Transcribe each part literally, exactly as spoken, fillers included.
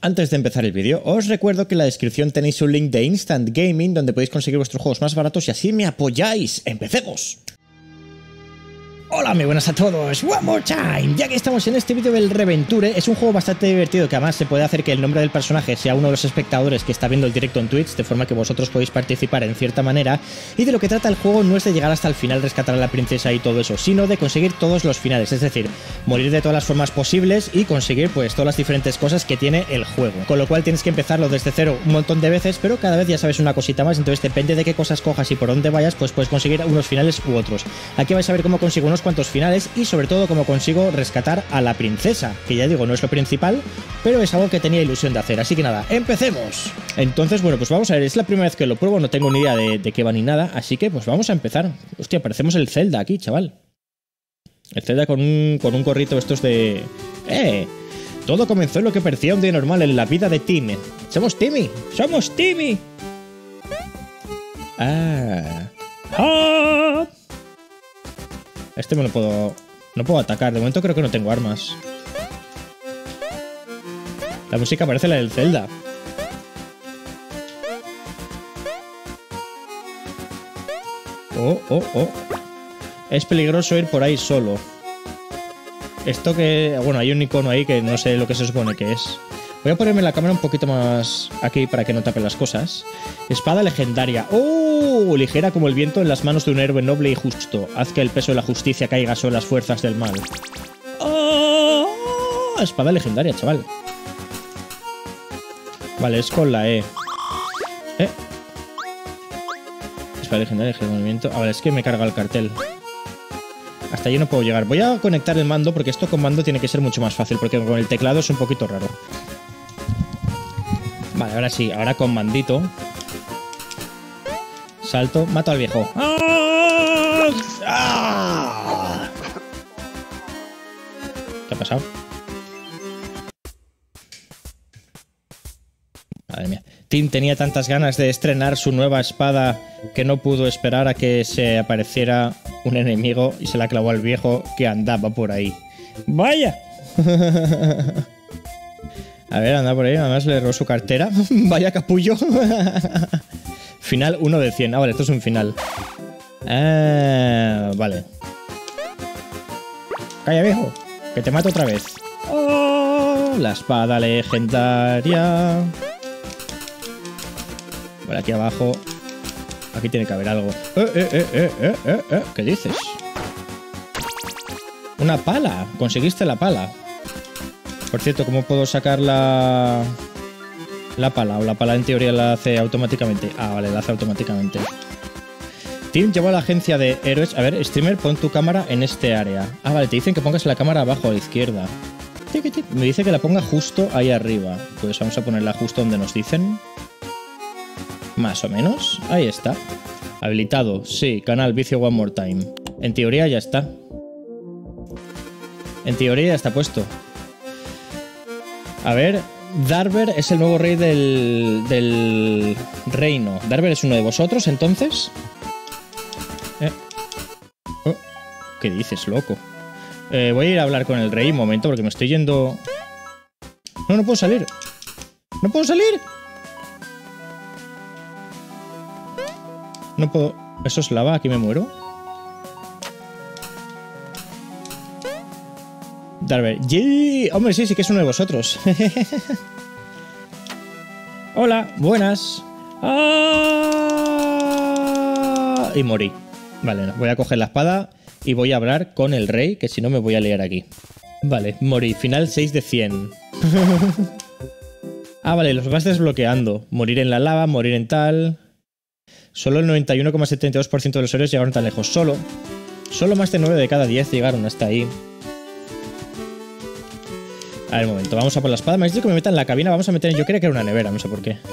Antes de empezar el vídeo, os recuerdo que en la descripción tenéis un link de Instant Gaming donde podéis conseguir vuestros juegos más baratos y así me apoyáis. ¡Empecemos! Hola, muy buenas a todos, one more time. Ya que estamos en este vídeo del Reventure, es un juego bastante divertido que además se puede hacer que el nombre del personaje sea uno de los espectadores que está viendo el directo en Twitch, de forma que vosotros podéis participar en cierta manera. Y de lo que trata el juego no es de llegar hasta el final, rescatar a la princesa y todo eso, sino de conseguir todos los finales, es decir, morir de todas las formas posibles y conseguir pues todas las diferentes cosas que tiene el juego. Con lo cual tienes que empezarlo desde cero un montón de veces, pero cada vez ya sabes una cosita más, entonces depende de qué cosas cojas y por dónde vayas, pues puedes conseguir unos finales u otros. Aquí vais a ver cómo consigo unos cuantos finales y sobre todo cómo consigo rescatar a la princesa, que ya digo, no es lo principal, pero es algo que tenía ilusión de hacer, así que nada, ¡empecemos! Entonces, bueno, pues vamos a ver, es la primera vez que lo pruebo, no tengo ni idea de, de qué va ni nada, así que pues vamos a empezar. Hostia, parecemos el Zelda aquí, chaval. El Zelda con un, con un gorrito estos de... ¡Eh! Todo comenzó en lo que parecía un día normal en la vida de Timmy. ¡Somos Timmy! ¡Somos Timmy! ¡Ah! ¡Ah! Este me lo puedo... No puedo atacar, de momento creo que no tengo armas. La música parece la del Zelda. Oh, oh, oh. Es peligroso ir por ahí solo. Esto que... Bueno, hay un icono ahí que no sé lo que se supone que es. Voy a ponerme la cámara un poquito más aquí para que no tape las cosas. Espada legendaria. ¡Oh! Ligera como el viento en las manos de un héroe noble y justo. Haz que el peso de la justicia caiga sobre las fuerzas del mal. ¡Oh! Espada legendaria, chaval. Vale, es con la E. ¿Eh? Espada legendaria, ligera movimiento. Ah, vale, es que me carga el cartel. Hasta allí no puedo llegar. Voy a conectar el mando porque esto con mando tiene que ser mucho más fácil, porque con el teclado es un poquito raro. Vale, ahora sí, ahora con mandito. Salto, mato al viejo. ¡Ah! ¿Qué ha pasado? Madre mía. Tim tenía tantas ganas de estrenar su nueva espada que no pudo esperar a que se apareciera un enemigo y se la clavó al viejo que andaba por ahí. ¡Vaya! A ver, anda por ahí, además le robó su cartera. Vaya capullo. Final uno de cien. Ah, vale, esto es un final. Ah, vale. Calla, viejo, que te mato otra vez. Oh, la espada legendaria. Por aquí abajo. Aquí tiene que haber algo. Eh, eh, eh, eh, eh, eh, eh. ¿Qué dices? Una pala. Conseguiste la pala. Por cierto, ¿cómo puedo sacar la... la pala? O la pala en teoría la hace automáticamente. Ah, vale, la hace automáticamente. Tim llevó a la agencia de héroes. A ver, streamer, pon tu cámara en este área. Ah, vale, te dicen que pongas la cámara abajo a la izquierda. Me dice que la ponga justo ahí arriba. Pues vamos a ponerla justo donde nos dicen. Más o menos. Ahí está. Habilitado. Sí, canal Vicio One More Time. En teoría ya está. En teoría ya está puesto. A ver, Darver es el nuevo rey del, del reino. Darver es uno de vosotros, entonces. Eh. Oh, ¿qué dices, loco? Eh, voy a ir a hablar con el rey un momento porque me estoy yendo... No, no puedo salir. ¡No puedo salir! No puedo... ¿Eso es lava? ¿Aquí me muero? Darver. ¡Yee! Hombre, sí, sí que es uno de vosotros. Hola, buenas. ¡Ah! Y morí. Vale, voy a coger la espada y voy a hablar con el rey, que si no me voy a liar aquí. Vale, morí. Final seis de cien. Ah, vale, los vas desbloqueando. Morir en la lava, morir en tal... Solo el noventa y uno coma setenta y dos por ciento de los héroes llegaron tan lejos. Solo. Solo más de nueve de cada diez llegaron hasta ahí. A ver, un momento. Vamos a por la espada. Me has dicho que me meta en la cabina. Vamos a meter... Yo creía que era una nevera. No sé por qué.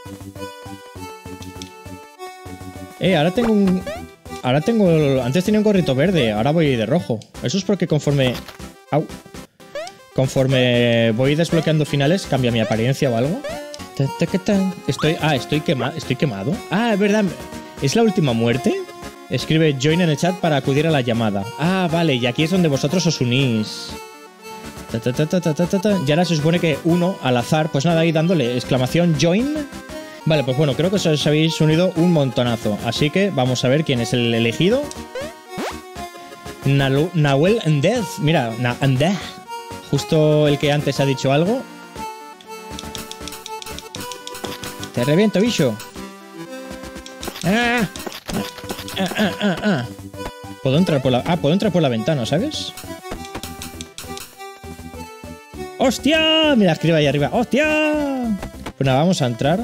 Eh, ahora tengo un... Ahora tengo... Antes tenía un gorrito verde. Ahora voy de rojo. Eso es porque conforme... Au. Conforme voy desbloqueando finales, cambia mi apariencia o algo. Estoy... Ah, estoy quemado. ¿Estoy quemado? Ah, es verdad. ¿Es la última muerte? Escribe join en el chat para acudir a la llamada. Ah, vale. Y aquí es donde vosotros os unís. Ta, ta, ta, ta, ta, ta, ta. Y ahora se supone que uno, al azar, pues nada, ahí dándole exclamación join. Vale, pues bueno, creo que os habéis unido un montonazo. Así que vamos a ver quién es el elegido. Nalu Nahuel Ndez. Mira, Na Ndez. Justo el que antes ha dicho algo. Te reviento, bicho. Ah, ah, ah, ah, ah. Puedo entrar por la... Ah, puedo entrar por la ventana, ¿sabes? ¡Hostia! Mira, escribe ahí arriba. ¡Hostia! Pues nada, vamos a entrar.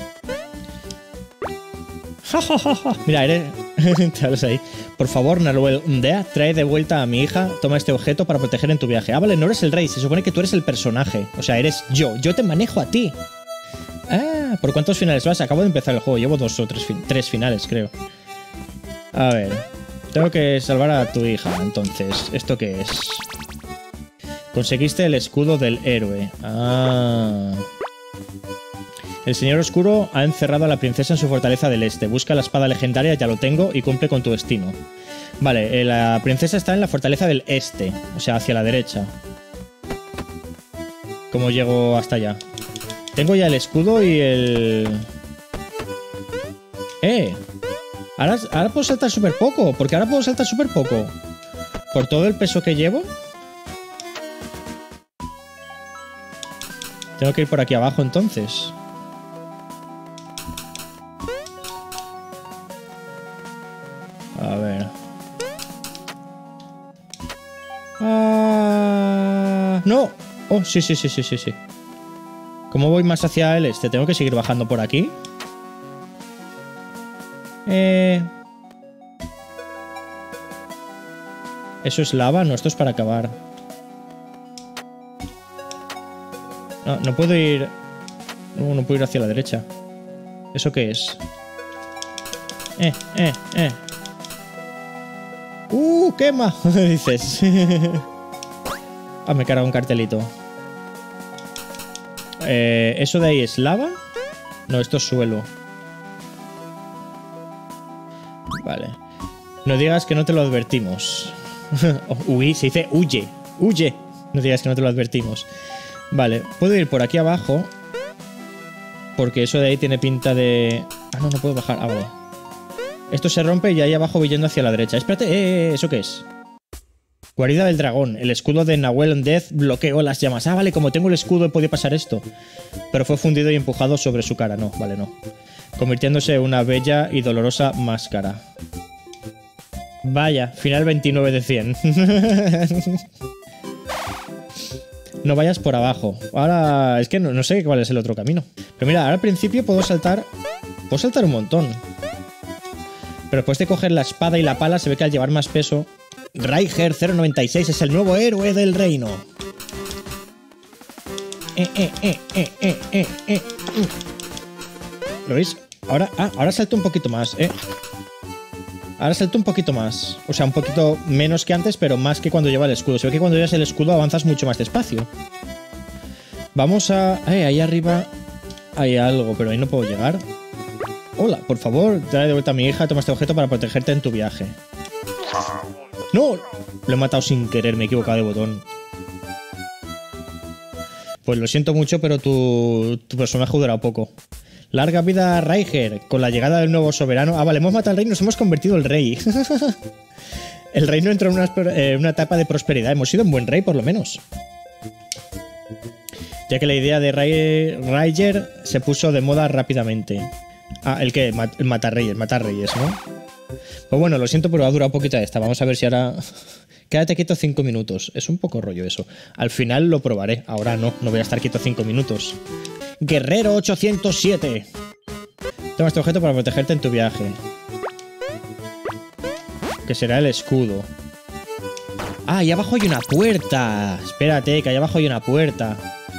¡Ja, ja, ja, ja! Mira, eres... Te hablas ahí. Por favor, Naruel Ndea, trae de vuelta a mi hija. Toma este objeto para proteger en tu viaje. Ah, vale, no eres el rey. Se supone que tú eres el personaje. O sea, eres yo. Yo te manejo a ti. Ah, ¿por cuántos finales vas? Acabo de empezar el juego. Llevo dos o tres, fin tres finales, creo. A ver. Tengo que salvar a tu hija, entonces. ¿Esto qué es? Conseguiste el escudo del héroe. Ah. El señor oscuro ha encerrado a la princesa en su fortaleza del este. Busca la espada legendaria, ya lo tengo, y cumple con tu destino. Vale, eh, la princesa está en la fortaleza del este. O sea, hacia la derecha. ¿Cómo llego hasta allá? Tengo ya el escudo y el... ¡Eh! Ahora, ahora puedo saltar súper poco. ¿Por qué ahora puedo saltar súper poco? ¿Por todo el peso que llevo? Tengo que ir por aquí abajo entonces. A ver. Ah, no. Oh, sí, sí, sí, sí, sí, sí. ¿Cómo voy más hacia el este? ¿Tengo que seguir bajando por aquí? Eh... ¿Eso es lava? No, esto es para acabar. No, no puedo ir... No, no puedo ir hacia la derecha. ¿Eso qué es? Eh, eh, eh. ¡Uh, quema! Dices. Ah, me carga un cartelito. Eh, ¿Eso de ahí es lava? No, esto es suelo. Vale. No digas que no te lo advertimos. Uy, se dice huye. Huye. No digas que no te lo advertimos. Vale, puedo ir por aquí abajo. Porque eso de ahí tiene pinta de... Ah, no, no puedo bajar. Ah, vale. Esto se rompe y ahí abajo voy yendo hacia la derecha. Espérate, eh, ¿eso qué es? Guarida del dragón. El escudo de Nahuel Ndez bloqueó las llamas. Ah, vale, como tengo el escudo he podido pasar esto. Pero fue fundido y empujado sobre su cara. No, vale, no. Convirtiéndose en una bella y dolorosa máscara. Vaya, final veintinueve de cien. No vayas por abajo. Ahora, es que no, no sé cuál es el otro camino. Pero mira, ahora al principio puedo saltar... Puedo saltar un montón. Pero después de coger la espada y la pala se ve que al llevar más peso... Raiger cero noventa y seis es el nuevo héroe del reino. Eh, eh, eh, eh, eh, eh, eh. ¿Lo veis? Ahora, ah, ahora salto un poquito más, eh. Ahora salto un poquito más. O sea, un poquito menos que antes, pero más que cuando lleva el escudo. Se ve que cuando llevas el escudo avanzas mucho más despacio. Vamos a... Eh, ahí arriba hay algo, pero ahí no puedo llegar. Hola, por favor, trae de vuelta a mi hija. Toma este objeto para protegerte en tu viaje. ¡No! Lo he matado sin querer, me he equivocado de botón. Pues lo siento mucho, pero tu, tu personaje ha durado poco. Larga vida, Raiger. Con la llegada del nuevo soberano... Ah, vale, hemos matado al rey y nos hemos convertido en el rey. El reino entró en una, eh, una etapa de prosperidad. Hemos sido un buen rey, por lo menos. Ya que la idea de Raiger se puso de moda rápidamente. Ah, ¿el qué? El matar reyes, matar reyes, ¿no? Pues bueno, lo siento, pero ha durado poquita esta. Vamos a ver si ahora... Quédate quieto cinco minutos. Es un poco rollo eso. Al final lo probaré. Ahora no, no voy a estar quieto cinco minutos. Guerrero ochocientos siete. Toma este objeto para protegerte en tu viaje. Que será el escudo. Ah, ahí abajo hay una puerta. Espérate, que ahí abajo hay una puerta.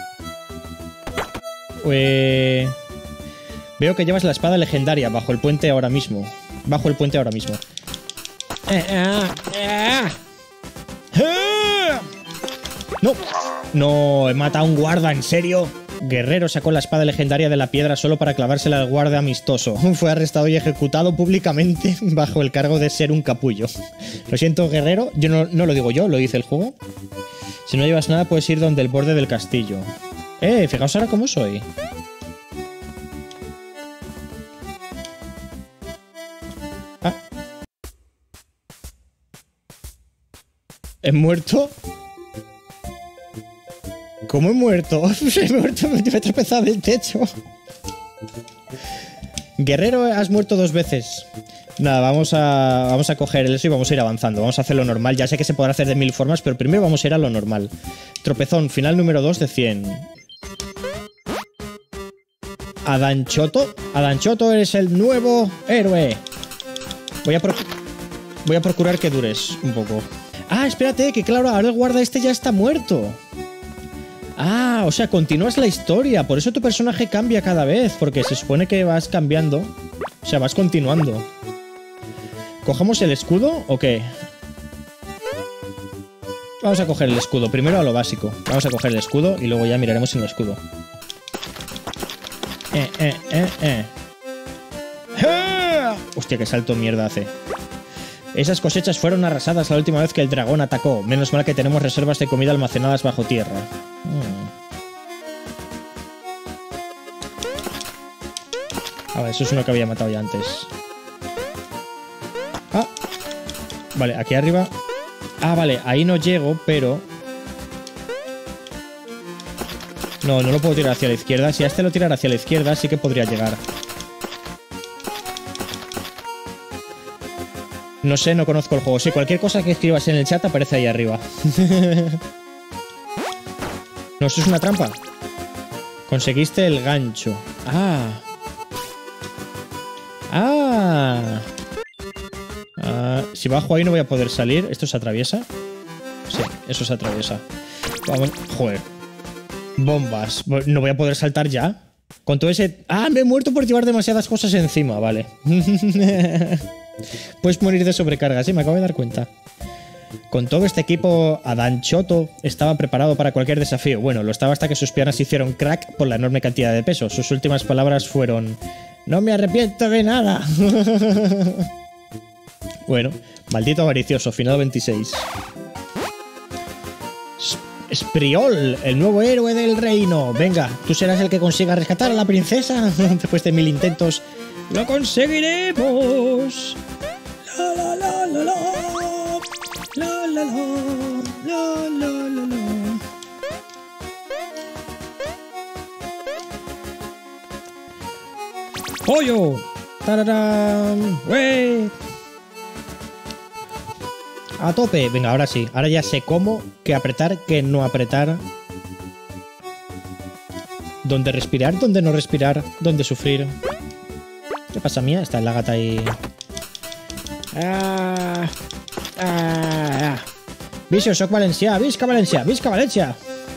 Pues... Veo que llevas la espada legendaria bajo el puente ahora mismo. Bajo el puente ahora mismo. No. No, he matado a un guarda, ¿en serio? Guerrero sacó la espada legendaria de la piedra solo para clavársela al guardia amistoso. Fue arrestado y ejecutado públicamente bajo el cargo de ser un capullo. Lo siento, guerrero. Yo no, no lo digo yo, lo dice el juego. Si no llevas nada, puedes ir donde el borde del castillo. Eh, fijaos ahora cómo soy. Ah. ¿He muerto? ¿Cómo he muerto? He muerto, me he tropezado del techo. Guerrero, has muerto dos veces. Nada, vamos a, vamos a coger eso y vamos a ir avanzando. Vamos a hacer lo normal. Ya sé que se podrá hacer de mil formas, pero primero vamos a ir a lo normal. Tropezón, final número dos de cien. Adanchoto. Adanchoto, eres el nuevo héroe. Voy a, pro voy a procurar que dures un poco. Ah, espérate, que claro, ahora el guarda este ya está muerto. Ah, o sea, continúas la historia. Por eso tu personaje cambia cada vez. Porque se supone que vas cambiando. O sea, vas continuando. ¿Cogemos el escudo o qué? Vamos a coger el escudo. Primero a lo básico. Vamos a coger el escudo y luego ya miraremos en el escudo. Eh, eh, eh, eh. ¡Ah! Hostia, qué salto mierda hace. Esas cosechas fueron arrasadas la última vez que el dragón atacó. Menos mal que tenemos reservas de comida almacenadas bajo tierra. Hmm. Ah, vale, eso es uno que había matado ya antes. Ah. Vale, aquí arriba. Ah, vale, ahí no llego, pero... No, no lo puedo tirar hacia la izquierda. Si a este lo tirara hacia la izquierda, sí que podría llegar. No sé, no conozco el juego. Sí, cualquier cosa que escribas en el chat aparece ahí arriba. No, eso es una trampa. Conseguiste el gancho. Ah. Ah. Ah. Si bajo ahí no voy a poder salir. ¿Esto se atraviesa? Sí, eso se atraviesa. Vamos. Joder. Bombas. No voy a poder saltar ya. Con todo ese... Ah, me he muerto por llevar demasiadas cosas encima. Vale. Puedes morir de sobrecarga, sí, me acabo de dar cuenta. Con todo este equipo, Adanchoto estaba preparado para cualquier desafío. Bueno, lo estaba hasta que sus piernas se hicieron crack por la enorme cantidad de peso. Sus últimas palabras fueron: no me arrepiento de nada. Bueno, maldito avaricioso, final veintiséis. Espriol, el nuevo héroe del reino. Venga, tú serás el que consiga rescatar a la princesa. Después de mil intentos, ¡lo conseguiremos! La la la la la. La la la. La la la la. ¡Pollo! ¡Tararán! ¡Wey! A tope. Venga, ahora sí. Ahora ya sé cómo, qué apretar, qué no apretar. Dónde respirar, dónde no respirar, dónde sufrir. ¿Qué pasa, mía? Está la gata ahí. Ah, ah, ah. Vicio, soc Valencià. Visca València, visca València.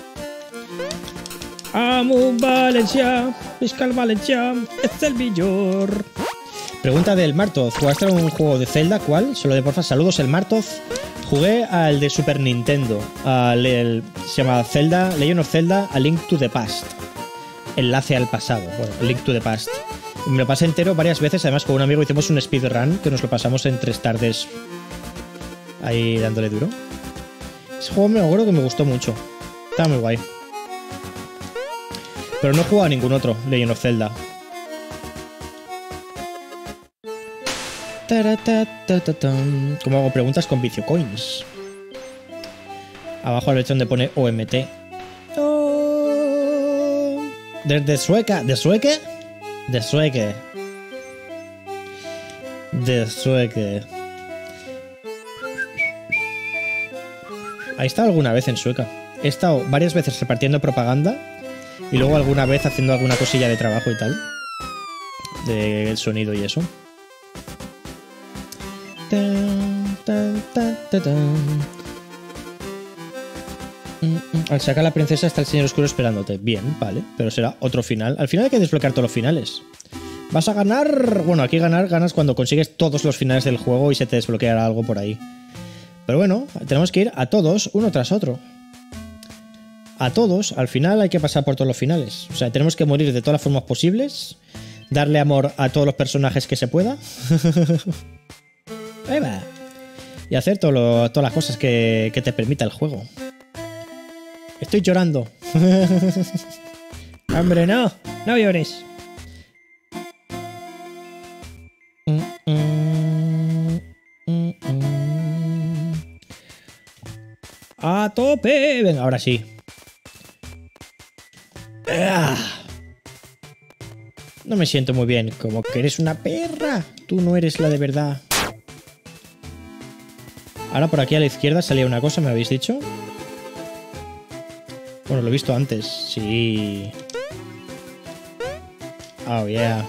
Amo Valencia, visca el Valencia, es el millor. Pregunta del Martoz. ¿Jugaste a un juego de Zelda? ¿Cuál? Solo de porfa. Saludos, el Martoz. Jugué al de Super Nintendo. Al, el, se llama Zelda, Legend of Zelda, A Link to the Past. Enlace al pasado. Bueno, Link to the Past. Me lo pasé entero varias veces. Además, con un amigo hicimos un speedrun que nos lo pasamos en tres tardes. Ahí dándole duro. Ese juego me acuerdo que me gustó mucho. Estaba muy guay. Pero no he jugado a ningún otro Legend of Zelda. ¿Cómo hago preguntas con Vicio Coins? Abajo a la derecha donde pone O M T. Oh. Desde Sueca. ¿De Sueque? De Sueque. De Sueque. ¿He estado alguna vez en Sueca? He estado varias veces repartiendo propaganda y luego alguna vez haciendo alguna cosilla de trabajo y tal. Del sonido y eso. Tan, tan, tan, tan, tan. Al sacar a la princesa está el señor oscuro esperándote. Bien, vale, pero será otro final. Al final hay que desbloquear todos los finales. Vas a ganar... Bueno, aquí ganar ganas cuando consigues todos los finales del juego y se te desbloqueará algo por ahí. Pero bueno, tenemos que ir a todos, uno tras otro. A todos, al final hay que pasar por todos los finales. O sea, tenemos que morir de todas las formas posibles. Darle amor a todos los personajes que se pueda. Ahí va. Y hacer todo lo, todas las cosas que, que te permita el juego. Estoy llorando. Hombre, no. No llores. A tope. Venga, ahora sí. No me siento muy bien. Como que eres una perra. Tú no eres la de verdad. Ahora por aquí a la izquierda salía una cosa, ¿me habéis dicho? Bueno, lo he visto antes. Sí. Oh, yeah.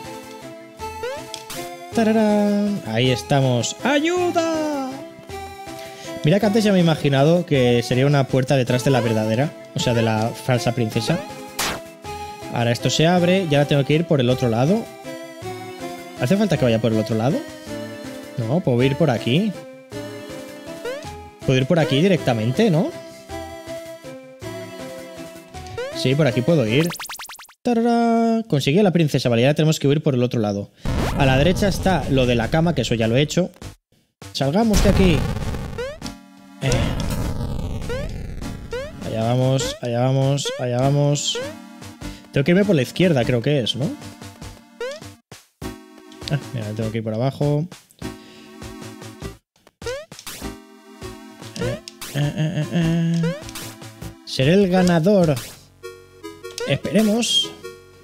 ¡Tararán! Ahí estamos. ¡Ayuda! Mira que antes ya me he imaginado que sería una puerta detrás de la verdadera. O sea, de la falsa princesa. Ahora esto se abre y ahora tengo que ir por el otro lado. ¿Hace falta que vaya por el otro lado? No, puedo ir por aquí. Puedo ir por aquí directamente, ¿no? Sí, por aquí puedo ir. ¡Tarara! Conseguí a la princesa, vale, ahora tenemos que ir por el otro lado. A la derecha está lo de la cama, que eso ya lo he hecho. Salgamos de aquí. Eh. Allá vamos, allá vamos, allá vamos. Tengo que irme por la izquierda, creo que es, ¿no? Ah, mira, tengo que ir por abajo. Eh, eh, eh, eh. Seré el ganador. Esperemos.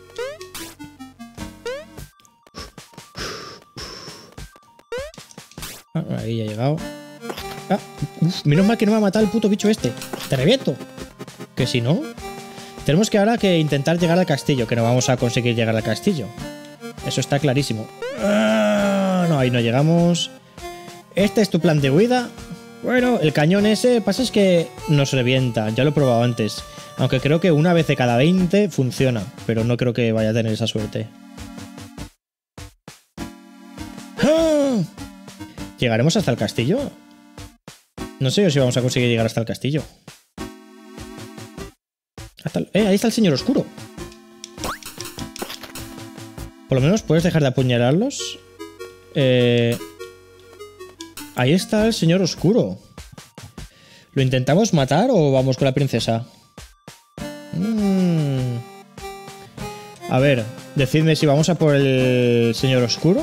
Ah, ahí ya he llegado. Ah, uf, menos mal que no me ha matado el puto bicho este. Te reviento. Que si no... Tenemos que ahora que intentar llegar al castillo, que no vamos a conseguir llegar al castillo. Eso está clarísimo. Ah, no, ahí no llegamos. Este es tu plan de huida. Bueno, el cañón ese, pasa es que nos revienta. Ya lo he probado antes. Aunque creo que una vez de cada veinte funciona. Pero no creo que vaya a tener esa suerte. ¡Ah! ¿Llegaremos hasta el castillo? No sé yo si vamos a conseguir llegar hasta el castillo. Hasta el... Eh, ahí está el señor oscuro. Por lo menos puedes dejar de apuñalarlos. Eh... Ahí está el señor oscuro. ¿Lo intentamos matar o vamos con la princesa? Mm. A ver, decidme si vamos a por el señor oscuro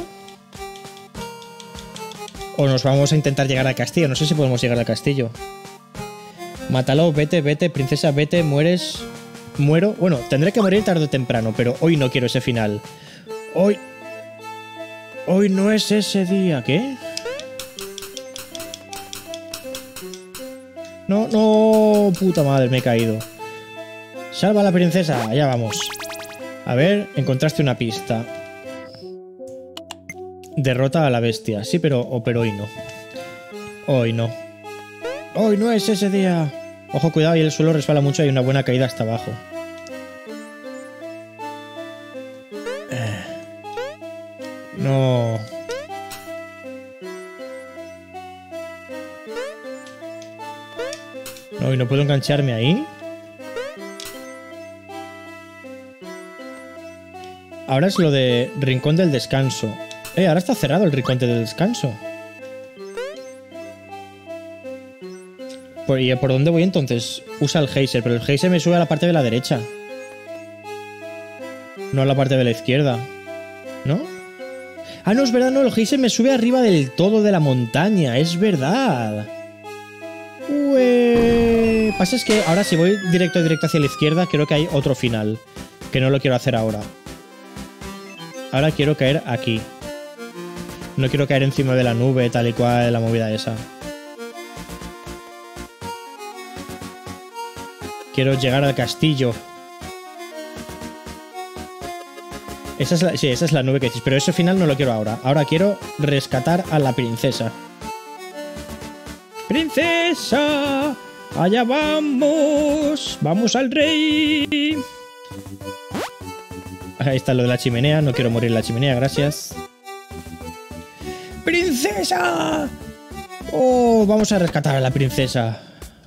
o nos vamos a intentar llegar al castillo. No sé si podemos llegar al castillo. Mátalo, vete, vete, princesa, vete, mueres. Muero. Bueno, tendré que morir tarde o temprano, pero hoy no quiero ese final. Hoy... Hoy no es ese día. ¿Qué? No, no, puta madre, me he caído. Salva a la princesa, allá vamos. A ver, encontraste una pista. Derrota a la bestia. Sí, pero, oh, pero hoy no. Hoy no. Hoy no es ese día. Ojo, cuidado, y el suelo resbala mucho. Hay una buena caída hasta abajo. Eh. No. No, y no puedo engancharme ahí. Ahora es lo de rincón del descanso. Eh, ahora está cerrado el rincón del descanso. Por, ¿Y por dónde voy entonces? Usa el geyser, pero el geyser me sube a la parte de la derecha. No a la parte de la izquierda. ¿No? Ah, no, es verdad, no. El geyser me sube arriba del todo de la montaña. Es verdad. Ué. Pasa es que ahora si voy directo, directo hacia la izquierda, creo que hay otro final. Que no lo quiero hacer ahora. Ahora quiero caer aquí. No quiero caer encima de la nube, tal y cual, la movida esa. Quiero llegar al castillo. Esa es la, sí, esa es la nube que dices, pero ese final no lo quiero ahora. Ahora quiero rescatar a la princesa. ¡Princesa! ¡Allá vamos! ¡Vamos al rey! Ahí está lo de la chimenea. No quiero morir en la chimenea, gracias. ¡Princesa! ¡Oh! Vamos a rescatar a la princesa.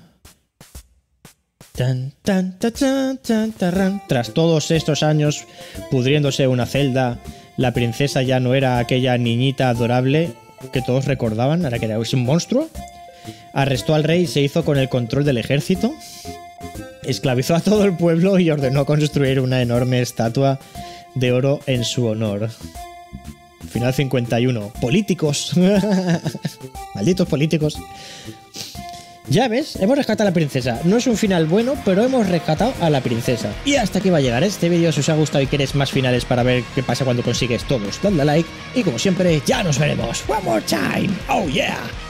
Tan, tan, tan, tan, tan, tan. Tras todos estos años pudriéndose una celda, la princesa ya no era aquella niñita adorable que todos recordaban, ahora que era un monstruo. Arrestó al rey y se hizo con el control del ejército. esclavizó a todo el pueblo y ordenó construir una enorme estatua de oro en su honor. Final cincuenta y uno. Políticos. Malditos políticos. Ya ves, hemos rescatado a la princesa. No es un final bueno, pero hemos rescatado a la princesa. Y hasta aquí va a llegar este vídeo. Si os ha gustado y queréis más finales para ver qué pasa cuando consigues todos, dadle a like. Y como siempre, ya nos veremos. One more time. Oh yeah.